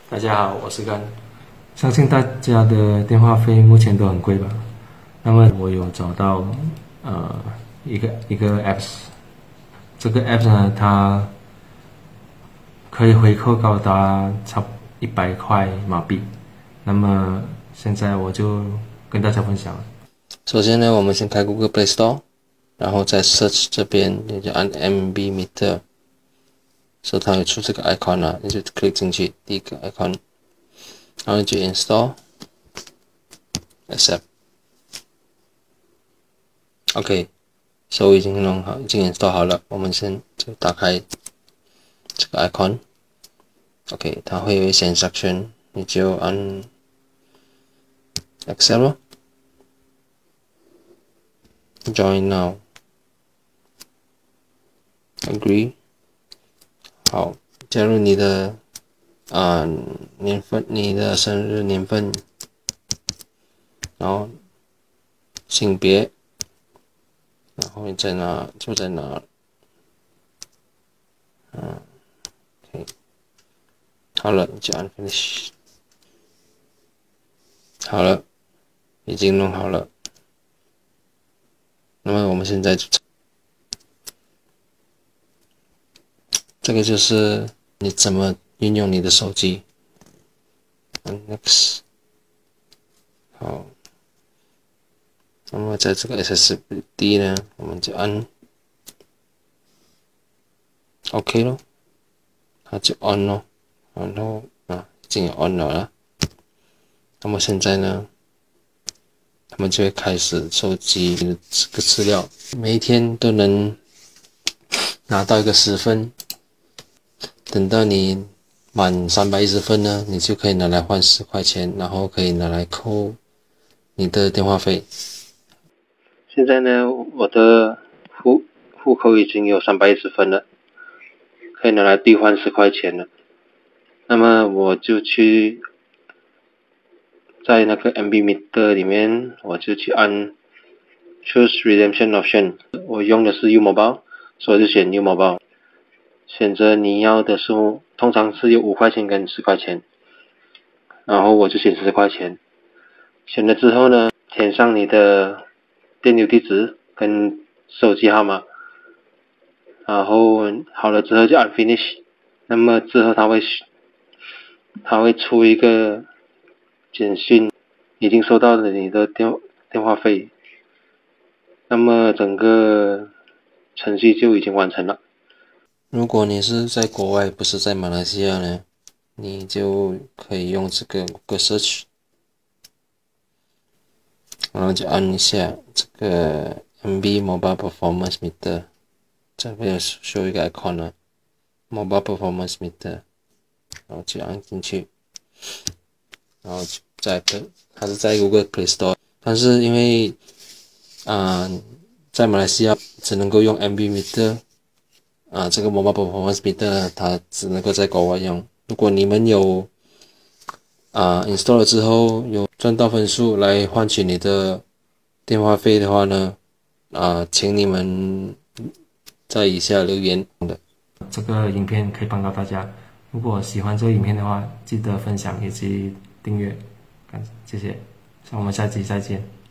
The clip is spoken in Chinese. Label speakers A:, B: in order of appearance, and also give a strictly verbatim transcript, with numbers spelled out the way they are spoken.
A: 大家好，我是甘。相信大家的电话费目前都很贵吧？那么我有找到呃一个一个 apps， 这个 apps 呢，它可以回扣高达差一百块马币。那么现在我就跟大家分享了。首先呢，我们先开 Google Play Store， 然后在 Search 这边你就按 M B Meter， 所以它会出这个 icon 啊，你就 click 进去第一个 icon， 然后你就 install，accept。OK， 所以已经弄好，已经 install 好了。我们先就打开这个 icon。OK， 它会有一些 instruction， 你就按 accept 咯。Join now， agree， 好，加入你的啊、呃、年份，你的生日年份，然后性别，然后你在哪就在哪，嗯 ，OK， 好了，你就按 finish， 好了，已经弄好了。那么我们现在就，这个就是你怎么运用你的手机。按 next， 好，那么在这个 S S D 呢，我们就按 OK 咯，它就 on 咯，然后啊，已经 on 了啦。那么现在呢，他们就会开始收集你的这个资料，每一天都能拿到一个十分。等到你满三百一十分呢，你就可以拿来换十块钱，然后可以拿来扣你的电话费。现在呢，我的户户口已经有三百一十分了，可以拿来兑换十块钱了。那么我就去在那个 M B Meter 里面，我就去按 Choose Redemption Option， 我用的是 U Mobile， 所以就选 U Mobile。选择你要的数目，通常是有五块钱跟十块钱，然后我就选十块钱。选了之后呢，填上你的电邮地址跟手机号码，然后好了之后就按 Finish。那么之后它会它会出一个简讯，已经收到了你的电电话费。那么整个程序就已经完成了。如果你是在国外，不是在马来西亚呢，你就可以用这个 Google Search， 然后就按一下这个 M B Mobile Performance Meter， 这边有一个 icon 了 Mobile Performance Meter， 然后就按进去，然后在它是在 Google Play Store， 但是因为啊、呃、在马来西亚只能够用 M B Meter。啊，这个 Mobile Performance Meter 它只能够在国外用。如果你们有啊 install 了之后有赚到分数来换取你的电话费的话呢，啊，请你们在以下留言的。这个影片可以帮到大家。如果喜欢这个影片的话，记得分享以及订阅，谢谢。那我们下期再见。